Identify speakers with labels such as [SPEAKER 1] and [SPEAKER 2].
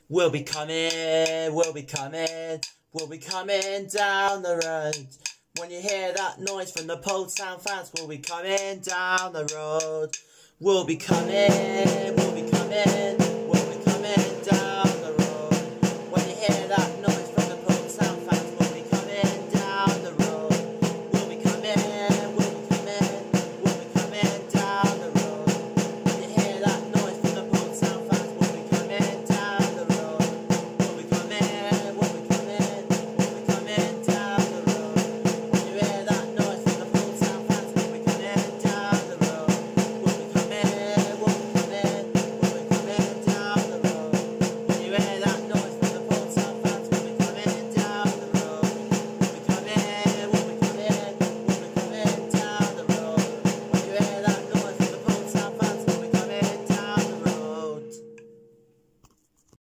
[SPEAKER 1] We'll be coming down the road. When you hear that noise from the Poole Town fans, we'll be coming down the road. We'll be coming